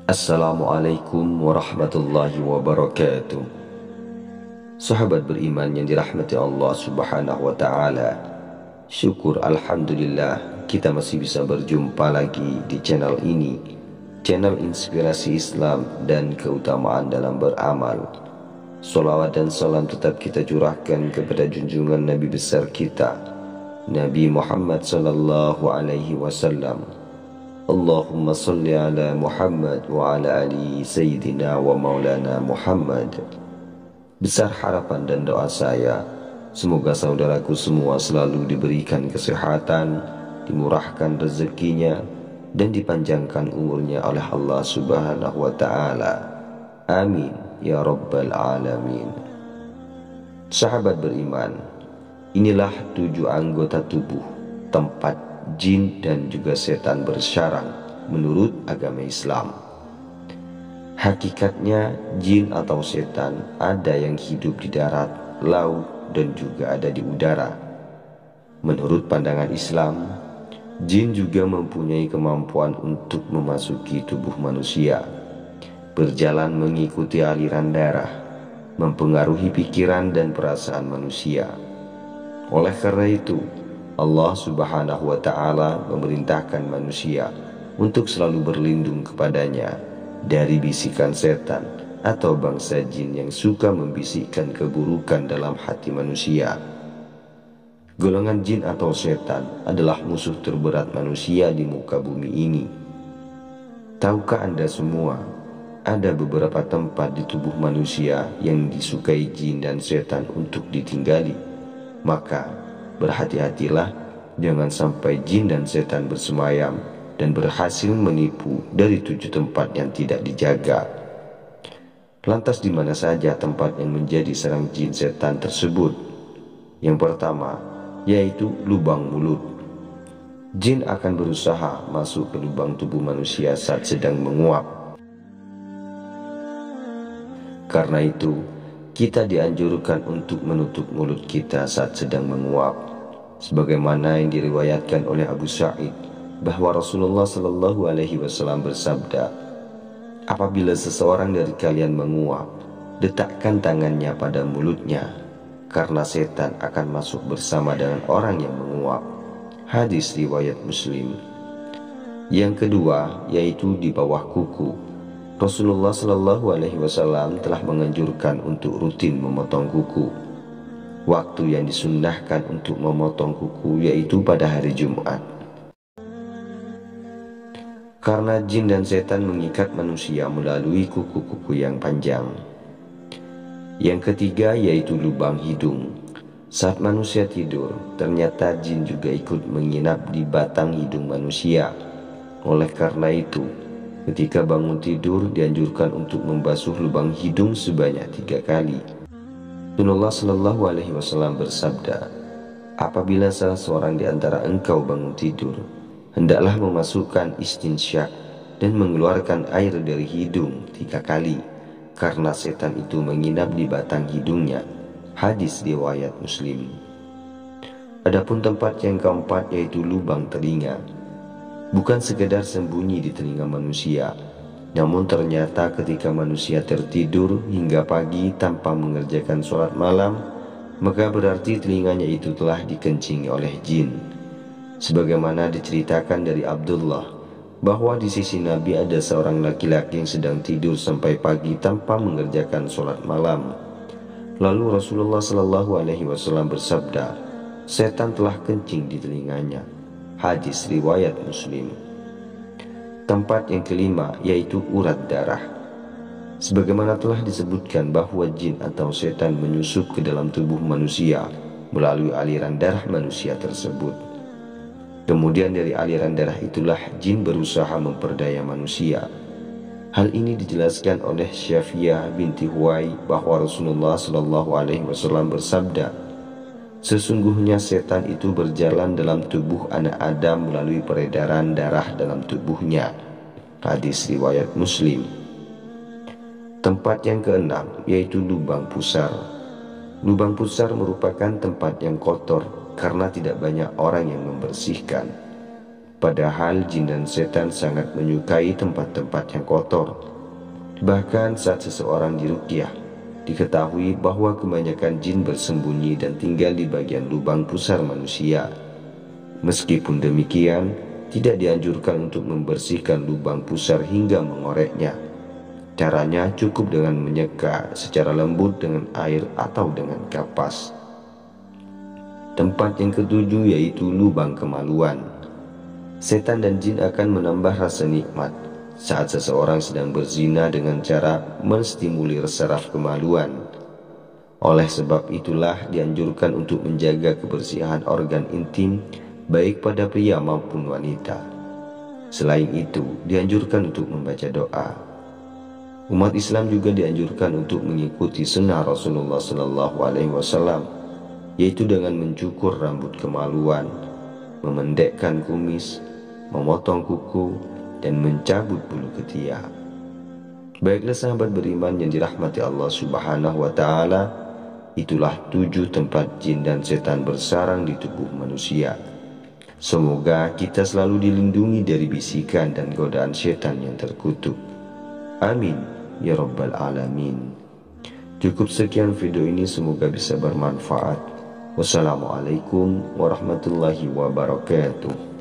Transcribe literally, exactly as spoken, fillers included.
Assalamualaikum warahmatullahi wabarakatuh. Sahabat beriman yang dirahmati Allah subhanahu wa ta'ala, syukur alhamdulillah kita masih bisa berjumpa lagi di channel ini, channel inspirasi Islam dan keutamaan dalam beramal. Salawat dan salam tetap kita curahkan kepada junjungan Nabi besar kita, Nabi Muhammad sallallahu alaihi wasallam. Allahumma salli ala Muhammad wa ala ali Sayyidina wa maulana Muhammad. Besar harapan dan doa saya, semoga saudaraku semua selalu diberikan kesehatan, dimurahkan rezekinya, dan dipanjangkan umurnya oleh Allah subhanahu wa ta'ala. Amin ya rabbal alamin. Sahabat beriman, inilah tujuh anggota tubuh tempat jin dan juga setan bersarang menurut agama Islam. Hakikatnya jin atau setan ada yang hidup di darat, laut, dan juga ada di udara. Menurut pandangan Islam, jin juga mempunyai kemampuan untuk memasuki tubuh manusia, berjalan mengikuti aliran darah, mempengaruhi pikiran dan perasaan manusia. Oleh karena itu, Allah subhanahu wa ta'ala memerintahkan manusia untuk selalu berlindung kepadanya dari bisikan setan atau bangsa jin yang suka membisikkan keburukan dalam hati manusia. Golongan jin atau setan adalah musuh terberat manusia di muka bumi ini. Tahukah Anda semua, ada beberapa tempat di tubuh manusia yang disukai jin dan setan untuk ditinggali? Maka berhati-hatilah, jangan sampai jin dan setan bersemayam dan berhasil menipu dari tujuh tempat yang tidak dijaga. Lantas di mana saja tempat yang menjadi sarang jin setan tersebut? Yang pertama, yaitu lubang mulut. Jin akan berusaha masuk ke lubang tubuh manusia saat sedang menguap. Karena itu, kita dianjurkan untuk menutup mulut kita saat sedang menguap, sebagaimana yang diriwayatkan oleh Abu Sa'id bahwa Rasulullah Shallallahu Alaihi Wasallam bersabda, apabila seseorang dari kalian menguap, letakkan tangannya pada mulutnya, karena setan akan masuk bersama dengan orang yang menguap. Hadis riwayat Muslim. Yang kedua, yaitu di bawah kuku. Rasulullah Shallallahu Alaihi Wasallam telah menganjurkan untuk rutin memotong kuku. Waktu yang disunnahkan untuk memotong kuku yaitu pada hari Jumat, karena jin dan setan mengikat manusia melalui kuku-kuku yang panjang. Yang ketiga, yaitu lubang hidung. Saat manusia tidur, ternyata jin juga ikut menginap di batang hidung manusia. Oleh karena itu, ketika bangun tidur dianjurkan untuk membasuh lubang hidung sebanyak tiga kali. Rasulullah Shallallahu Alaihi Wasallam bersabda, apabila salah seorang di antara engkau bangun tidur, hendaklah memasukkan istinsyak dan mengeluarkan air dari hidung tiga kali, karena setan itu menginap di batang hidungnya. Hadis riwayat Muslim. Adapun tempat yang keempat yaitu lubang telinga. Bukan sekedar sembunyi di telinga manusia, namun ternyata ketika manusia tertidur hingga pagi tanpa mengerjakan sholat malam, maka berarti telinganya itu telah dikencingi oleh jin. Sebagaimana diceritakan dari Abdullah, bahwa di sisi Nabi ada seorang laki-laki yang sedang tidur sampai pagi tanpa mengerjakan sholat malam. Lalu Rasulullah Shallallahu Alaihi Wasallam bersabda, setan telah kencing di telinganya. Hadis riwayat Muslim. Tempat yang kelima yaitu urat darah. Sebagaimana telah disebutkan bahwa jin atau setan menyusup ke dalam tubuh manusia melalui aliran darah manusia tersebut. Kemudian dari aliran darah itulah jin berusaha memperdaya manusia. Hal ini dijelaskan oleh Syafiyah binti Huwai bahwa Rasulullah Shallallahu Alaihi Wasallam bersabda, sesungguhnya setan itu berjalan dalam tubuh anak Adam melalui peredaran darah dalam tubuhnya. Hadis riwayat Muslim. Tempat yang keenam yaitu lubang pusar. Lubang pusar merupakan tempat yang kotor karena tidak banyak orang yang membersihkan. Padahal jin dan setan sangat menyukai tempat-tempat yang kotor. Bahkan saat seseorang diruqyah, diketahui bahwa kebanyakan jin bersembunyi dan tinggal di bagian lubang pusar manusia. Meskipun demikian, tidak dianjurkan untuk membersihkan lubang pusar hingga mengoreknya. Caranya cukup dengan menyeka secara lembut dengan air atau dengan kapas. Tempat yang ketujuh yaitu lubang kemaluan. Setan dan jin akan menambah rasa nikmat saat seseorang sedang berzina dengan cara menstimulir saraf kemaluan. Oleh sebab itulah dianjurkan untuk menjaga kebersihan organ intim baik pada pria maupun wanita. Selain itu, dianjurkan untuk membaca doa. Umat Islam juga dianjurkan untuk mengikuti sunnah Rasulullah Sallallahu Alaihi Wasallam, yaitu dengan mencukur rambut kemaluan, memendekkan kumis, memotong kuku, dan mencabut bulu ketiak. Baiklah sahabat beriman yang dirahmati Allah Subhanahu wa Ta'ala, itulah tujuh tempat jin dan setan bersarang di tubuh manusia. Semoga kita selalu dilindungi dari bisikan dan godaan setan yang terkutuk. Amin ya rabbal alamin. Cukup sekian video ini, semoga bisa bermanfaat. Wassalamualaikum warahmatullahi wabarakatuh.